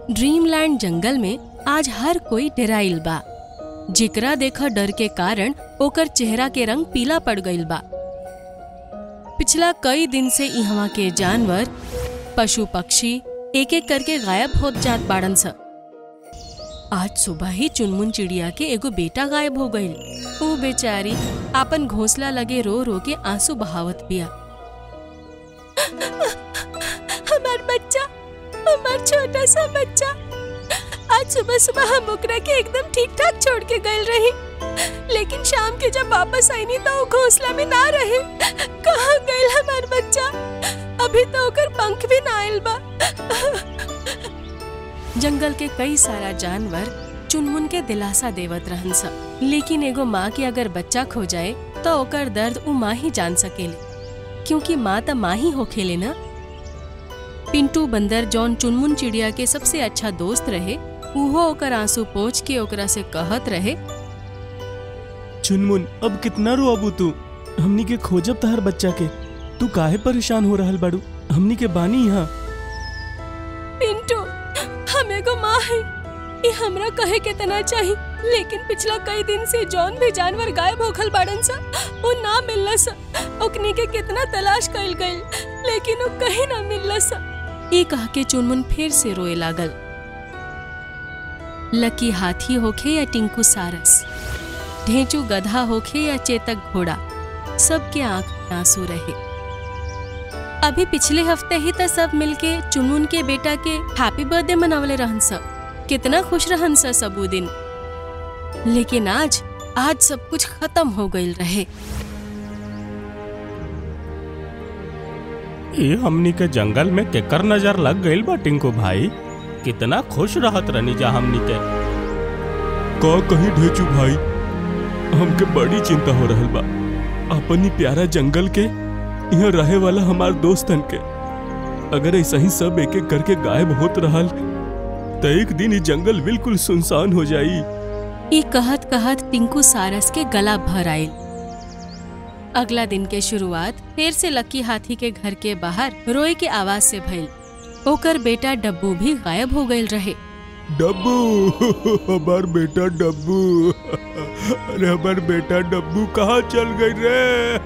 Dreamland जंगल में आज हर कोई डराइल बा। जिकरा देखा डर के कारण ओकर चेहरा के रंग पीला पड़ गइल बा। पिछला कई दिन से इहवा के जानवर, पशु पक्षी एक एक करके गायब होत जात बाड़न स। आज सुबह ही चुनमुन चिड़िया के एगो बेटा गायब हो गइल। वो बेचारी आपन घोंसला लगे रो रो के आंसू बहावत बिया। हमार बच्चा, हमार छोटा सा बच्चा, आज सुबह सुबह हम ओकरा के एकदम ठीक ठाक छोड़ के गए रही, लेकिन शाम के जब वापस आई नहीं तो वो घोंसला में ना रहे। कहाँ गए हमार बच्चा? अभी तो ओकर पंख भी ना आइल बा। जंगल के कई सारा जानवर चुनमुन के दिलासा देवत रहन सा, लेकिन एगो माँ के अगर बच्चा खो जाए तो ओकर दर्द उ माँ ही जान सकेले, क्योंकि माँ त माँ ही होखेले ना। पिंटू बंदर जौन चुनमुन चिड़िया के सबसे अच्छा दोस्त रहे, उहो ओकर आंसू पोंछ के ओकरा से कहत रहे, चुनमुन अब कितना रोअबू तू? हमनी के खोजब तहर बच्चा के, तू काहे परेशान हो रहल बाड़ू? हमनी के बानी यहाँ। पिंटू, हम एगो माँ है, ये हमरा कहे के तना चाहिए, लेकिन पिछला कई दिन से जौन भी जानवर गायब होखल बाड़न सा वो ना मिलला सा। ओकनी के कितना तलाश कइल गइल, लेकिन वो कहीं ना मिलला सा। ये कह के चुनमुन फिर से रोए लागल। लकी हाथी होखे या टिंकू सारस, ढेंचू गधा होखे या चेतक घोड़ा, सबके आंख में आंसू रहे। अभी पिछले हफ्ते ही तो सब मिलके चुनमुन के बेटा के हैप्पी बर्थडे मनावले रहन सब। कितना खुश रहन सब वो दिन, लेकिन आज सब कुछ खत्म हो गइल रहे। ये हमनी के जंगल में केकर नजर लग गइल बा टिंकू भाई? कितना खुश रहत रहनी जा हमनी के। का कहीं ढेचू भाई, हमके बड़ी चिंता हो रहल बा अपनी प्यारा जंगल के, यहाँ रहे वाला हमार दोस्तन के। अगर ऐसा ही सब एक एक करके गायब होत रहल तो एक दिन ये जंगल बिल्कुल सुनसान हो जाई। ये कहत कहत टिंकू सारस के गला भर आइल। अगला दिन के शुरुआत फिर से लकी हाथी के घर के बाहर रोए के आवाज से भइल। ओकर बेटा डब्बू भी गायब हो गइल रहे। डब्बू, हमार बेटा डब्बू, अरे हमार बेटा डब्बू कहाँ चल गई रे?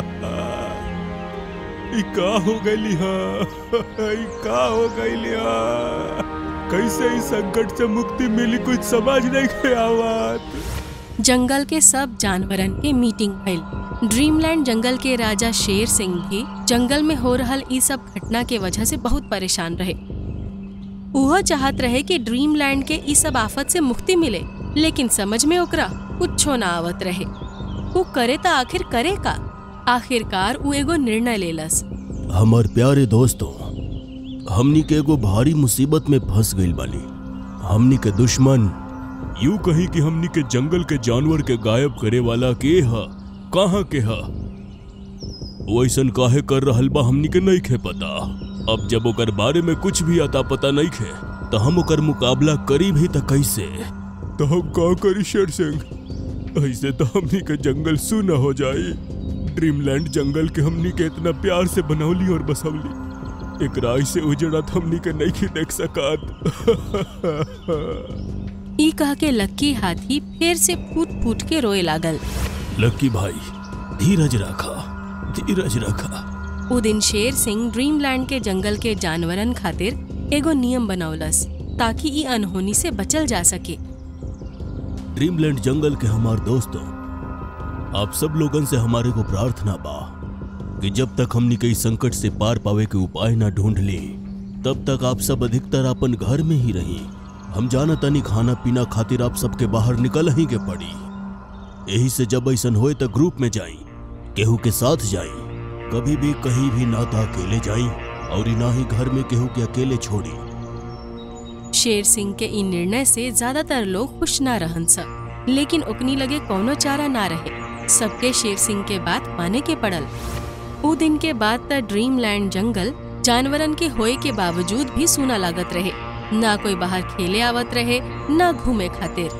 का हो गई? का हो गई? कैसे इस संकट से मुक्ति मिली, कुछ समझ नहीं आवत। जंगल के सब जानवरन के मीटिंग भइल। ड्रीमलैंड जंगल के राजा शेर सिंह भी जंगल में हो रहल ई सब घटना के वजह से बहुत परेशान रहे। वह चाहत रहे कि ड्रीमलैंड के ई सब आफत से मुक्ति मिले, लेकिन समझ में ओकरा कुछो ना आवत रहे। वो करे तो आखिर करे का? आखिरकार वो एगो निर्णय लेलस। हमार प्यारे दोस्तों, हमनी के एगो भारी मुसीबत में फंस गइल बानी। हमनी के दुश्मन, यूं कही कि हमनी के जंगल के जानवर के गायब करे वाला के हा, कहाँ के हा, वैसन काहे कर रहल बा हमनी के नहीं खे पता। अब जब ओकर बारे में कुछ भी अता पता नहीं खे तो हम ओकर मुकाबला करी भी तो कैसे? तो हम का करी शेर सिंह? ऐसे तो हमनी के जंगल सूना हो जाई। ड्रीमलैंड जंगल के हमनी के इतना प्यार से बनौली और बसौली, एक राय से उजड़ा हमनी के नहीं देख सकत। ई कह के लकी हाथी फिर से फूट फूट के रोए लागल। लकी भाई, धीरज रखा, धीरज रखा। वो दिन शेर सिंह ड्रीमलैंड के जंगल के जानवरन खातिर एगो नियम बनौलस ताकि ई अनहोनी से बचल जा सके। ड्रीमलैंड जंगल के हमार दोस्तों, आप सब लोगन से हमारे को प्रार्थना बा कि जब तक हमनी के इस संकट से पार पावे के उपाय ना ढूंढ ली, तब तक आप सब अधिकतर अपन घर में ही रही। हम जानतानी खाना पीना खातिर आप सबके बाहर निकल ही के पड़ी। यही से जब ऐसा होए तो ग्रुप में जाई, केहू के साथ जाई, कभी भी कहीं भी ना तो अकेले जाई और ना ही घर में केहू के अकेले छोड़ी। शेर सिंह के इन निर्णय से ज्यादातर लोग खुश ना रहन सब, लेकिन ओकनी लगे कोनो चारा ना रहे। सबके शेर सिंह के बात माने के पड़ल। वो दिन के बाद त ड्रीमलैंड जंगल जानवरन के होए के बावजूद भी सूना लागत रहे। ना कोई बाहर खेले आवत रहे, ना घूमे खातिर।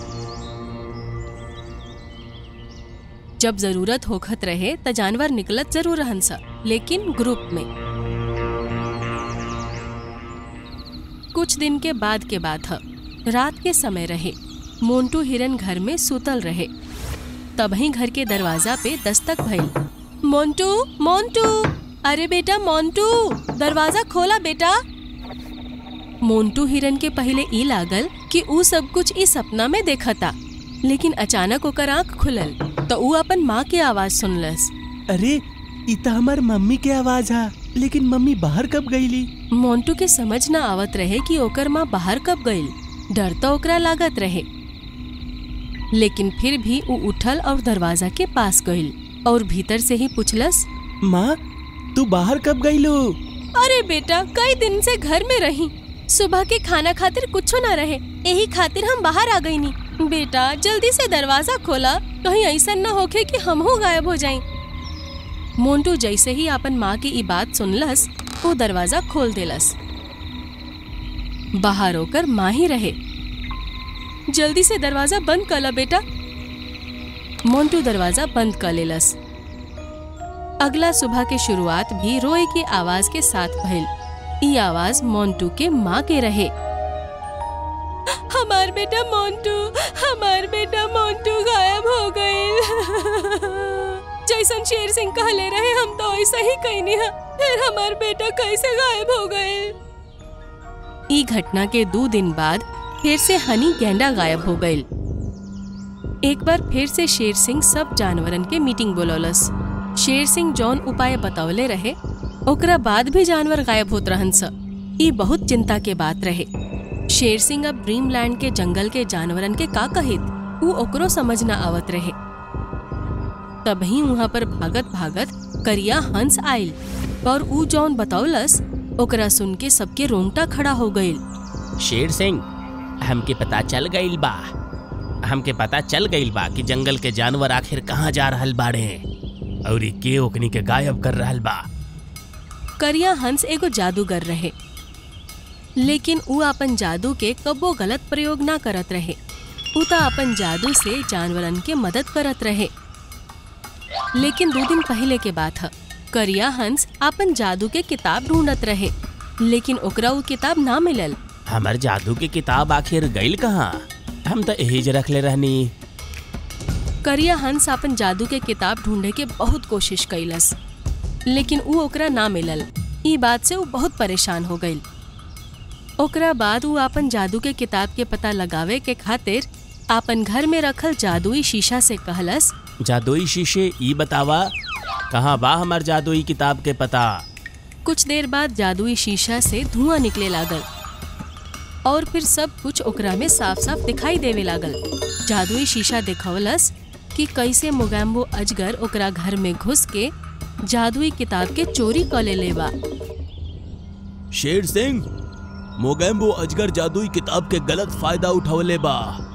जब जरूरत होखत रहे त जानवर निकलत जरूर रहन सा, लेकिन ग्रुप में। कुछ दिन के बाद के बात है। रात के समय रहे। मोंटू हिरन घर में सुतल रहे। तभी घर के दरवाजा पे दस्तक भइल। मोंटू, मोंटू, अरे बेटा मोंटू, दरवाजा खोला बेटा। मोंटू हिरन के पहले ई लागल कि ऊ सब कुछ इस सपना में देखता, लेकिन अचानक ओकर आँख खुलल तो ऊ अपन माँ के आवाज सुनलस। अरे ई त हमार मम्मी के आवाज है, लेकिन मम्मी बाहर कब गईली? मोंटू के समझ न आवत रहे कि ओकर माँ बाहर कब गईल। डर तो ओकरा लागत रहे, लेकिन फिर भी ऊ उठल और दरवाजा के पास गईल और भीतर से ही पूछलस, माँ तू बाहर कब गईलू? अरे बेटा, कई दिन से घर में रही। सुबह के खाना खातिर कुछ न रहे, यही खातिर हम बाहर आ गई नी। बेटा जल्दी से दरवाजा खोला, कहीं ऐसा न होके कि हमहू गायब हो जाएं। मोंटू जैसे ही अपन माँ की ई बात सुनलस, वो दरवाजा खोल देलस। बाहर होकर माँ ही रहे। जल्दी से दरवाजा बंद कर ला बेटा। मोंटू दरवाजा बंद कर लेलस। अगला सुबह के शुरुआत भी रोए की आवाज के साथ भइल। ई आवाज मोंटू के माँ के रहे। हमार बेटा मोंटू, हमार बेटा मोंटू गायब हो गए। जैसन शेर सिंह कहले रहे हम तो ऐसा ही कहनी है, फिर हमार बेटा कैसे गायब हो गए। ई घटना के 2 दिन बाद फिर से हनी गैंडा गायब हो गए। एक बार फिर से शेर सिंह सब जानवरन के मीटिंग बोलौलस। शेर सिंह जौन उपाय बतावले रहे, ओकरा बाद भी जानवर गायब होत रहन स। ई बहुत चिंता के बात रहे। शेर सिंह अब ड्रीमलैंड के जंगल के जानवरन के का कहित, ऊ ओकरो समझ न आवत रहे। तभी वहाँ पर भागत भागत करिया हंस आयल और ऊ जौन बतौलस ओकरा सुन के सबके रोंगटा खड़ा हो गईल। शेर सिंह, हमके पता चल गईल बा कि जंगल के जानवर आखिर कहाँ जा रहल बाड़े और के ओकनी के गायब कर रहल बा। करिया हंस एगो जादूगर रहे, लेकिन ऊ अपन जादू के कबो गलत प्रयोग ना करत रहे। ऊ त अपन जादू से जानवरन के मदद करत रहे। लेकिन 2 दिन पहले के बात है। करिया हंस अपन जादू के किताब ढूंढत रहे, लेकिन ओकरा ऊ किताब ना मिलल। हमर जादू की किताब आखिर गईल कहाँ? हम तो यही ज रखले रहनी। करिया हंस अपन जादू के किताब ढूंढे के बहुत कोशिश कैलस, लेकिन ऊ ओकरा ना मिलल। ई बात से ऊ बहुत परेशान हो गईल। ओकरा बाद ऊ अपन जादू के किताब के पता लगावे के खातिर अपन घर में रखल जादुई शीशा से कहलस, जादुई शीशे, ई बतावा कहाँ बा हमार जादुई किताब के पता। कुछ देर बाद जादुई शीशा से धुआं निकले लागल और फिर सब कुछ ओकरा में साफ साफ दिखाई देवे लागल। जादुई शीशा दिखवलस कि कैसे मोगैम्बो अजगर ओकरा घर में घुस के जादुई किताब के चोरी कर ले बा। शेर सिंह, मोगैम्बो अजगर जादुई किताब के गलत फायदा उठावले बा।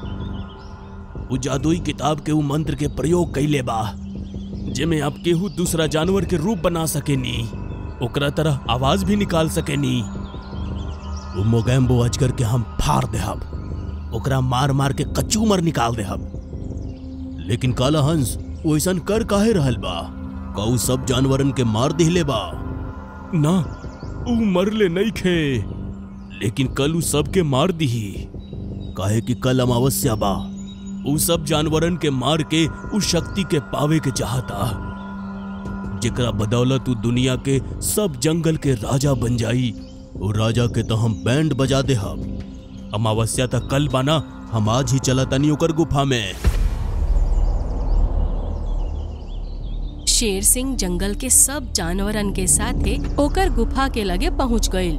वो जादुई किताब के वो मंत्र के प्रयोग कैले बा जेमे आप केहू दूसरा जानवर के रूप बना सकेनी, ओकरा तरह आवाज भी निकाल सकेनी। वो मोगैम्बो अजगर के हम फाड़ देहब, ओकरा मार मार के कचूमर निकाल देहब। लेकिन काला हंस वो ऐसन कर काहे रहल बा? का ऊ सब जानवरन के मार दिहले बा? ना, ऊ मरले नहीं खे। लेकिन कल ऊ सबके मार दिही, काहे कि कल अमावस्या बा। ऊ सब जानवरन के मार के उस शक्ति के पावे के चाहता, जेकरा बदौलत ऊ दुनिया के सब जंगल के राजा बन जाई। वो राजा के तो हम बैंड बजा दे हम। अमावस्या तक कल बाना, हम आज ही चला तनी ओकर गुफा में। शेर सिंह जंगल के सब जानवरन के साथे ओकर गुफा के लगे पहुंच गईल।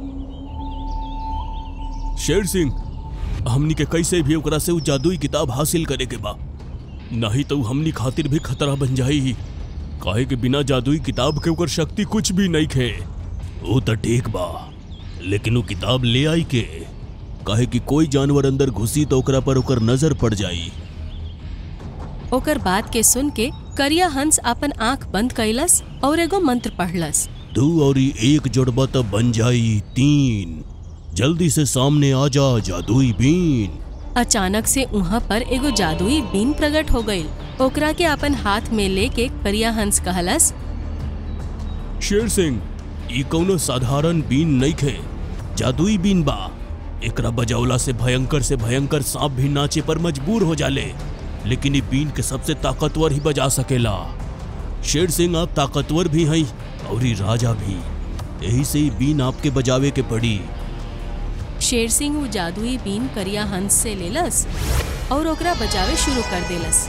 शेर सिंह, हमनी के कैसे भी ओकरा से ऊ जादुई किताब हासिल करे के बा, नहीं तो हमनी खातिर भी खतरा बन जाई। काहे के बिना जादुई किताब के ओकर शक्ति कुछ भी नहीं खे। वो तो ठीक बा, लेकिन वो किताब ले आई के, काहे कि कोई जानवर अंदर घुसी तो ओकरा पर ओकर नजर पड़ जाई। ओकर बात के सुन के करिया हंस अपन आंख बंद कैलस और एगो मंत्र पढ़लस। 2 और 1 जोड़बा तो बन जाई 3। जल्दी से सामने आ जा जादुई बीन। अचानक से वहाँ पर एगो जादुई बीन प्रकट हो गईल। ओकरा के अपन हाथ में लेके करिया हंस कहलस, शेर सिंह, ई कौनो साधारण बीन नहीं खे। जादुई बीन बा। एकरा बजौला से भयंकर सांप भी नाचे पर मजबूर हो जाले, लेकिन ये बीन के सबसे ताकतवर ही बजा सकेला। शेर सिंह आप ताकतवर भी हैं और ही राजा भी, यही से ही बीन आपके बजावे के पड़ी। शेर सिंह वो जादुई बीन करिया हंस से लेलस और ओकरा बजावे शुरू कर देलस।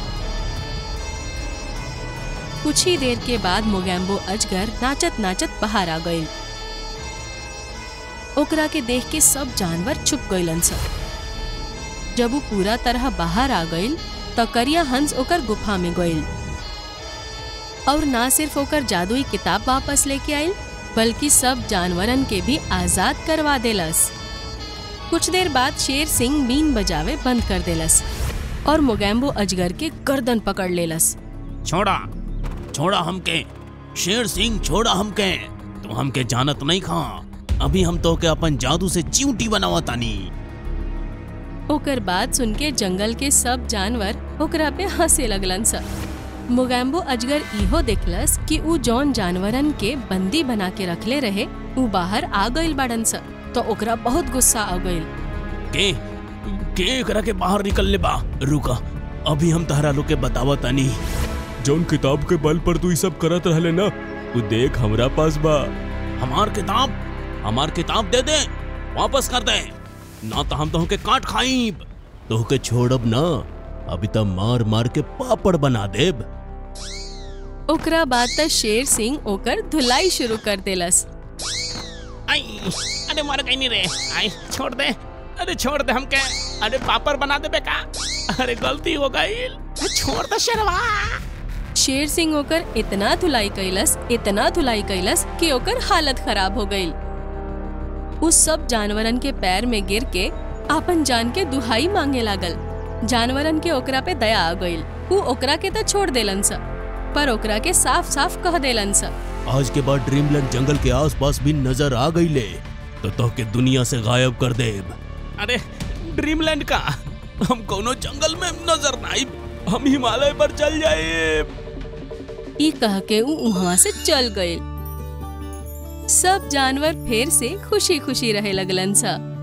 कुछ ही देर के बाद मोगैम्बो अजगर नाचत नाचत बाहर आ गइल। ओकरा के देख के सब जानवर छुप गइलन सब। जब वो पूरा तरह बाहर आ गइल त करिया हंस ओकर गुफा में गइल और ना सिर्फ ओकर जादुई किताब वापस लेके आइल, बल्कि सब जानवरन के भी आजाद करवा देलस। कुछ देर बाद शेर सिंह बीन बजावे बंद कर देलस और मोगैम्बो अजगर के गर्दन पकड़ लेलस। छोड़ा छोड़ा हमके, शेर सिंह छोड़ा हमके, तू हमके जानत नहीं खा। अभी हम तो के अपन जादू से चिंटी बनावा तानी। ओकर बात सुन के जंगल के सब जानवर ओकरा पे हंसे लगलन सब। मोगैम्बो अजगर इहो देखलस कि ऊ जौन जानवरन के बंदी बना के रखले रहे ऊ बाहर आ गइल बाड़न सब, तो ओकरा बहुत गुस्सा आ गइल। के एकरा के बाहर निकल ले बा। रुका, अभी हम तहरा लोग के बतावा तानी। जौन किताब के बल पर तू ई सब करत रहले ना, तू देख हमरा पास बा। हमार किताब दे दे, वापस कर दे, ना तो हम तोहके काट खाइब। तोहके छोड़ब ना, अभी तक मार मार के पापड़ बना देब। ओकरा बाद त शेर सिंह ओकर धुलाई शुरू कर देलस। आई, अरे मर गई नहीं रे, आई छोड़ दे, अरे छोड़ दे हमके, अरे पापड़ बना दे बेका, अरे गलती हो गई, छोड़ दे शेरवा। शेर सिंह ओकर इतना धुलाई कैलस कि ओकर हालत खराब हो गई। उस सब जानवरन के पैर में गिर के आपन जान के दुहाई मांगे लागल। जानवरन के ओकरा पे दया आ गई। ऊ ओकरा के तो छोड़ देलन सा, पर ओकरा के साफ साफ कह देलन सा, आज के बाद ड्रीमलैंड जंगल के आसपास भी नजर आ गई ले तो तोहके दुनिया से गायब कर देब। अरे ड्रीमलैंड का, हम कोनो जंगल में नजर नहीं, हम हिमालय पर चल जाए। ई कह के ऊ वहां से चल गए। सब जानवर फिर से खुशी खुशी रहे लगलन सा।